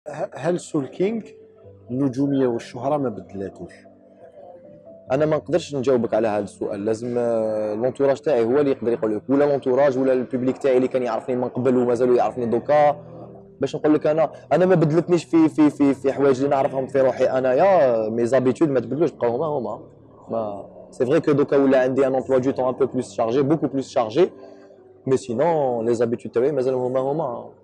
هل سول كينغ النجوميه والشهره ما بدلاتوش؟ انا ما نقدرش نجاوبك على هذا السؤال، لازم لونتوراج تاعي هو اللي يقدر يقول لك، ولا لونتوراج ولا البوبليك تاعي اللي كان يعرفني من قبل ومازالوا يعرفني دوكا. باش نقول لك انا ما بدلتنيش في حوايج اللي نعرفهم في روحي انايا، مي زابيتود ما تبدلوش، بقاو هما. ما سي فري كو دوكا ولا عندي ان امبلوا دو طون ان بو بلوس شارجي، بوكو بلوس شارجي، مي سينون لي زابيتود تاعي مازالوا هما.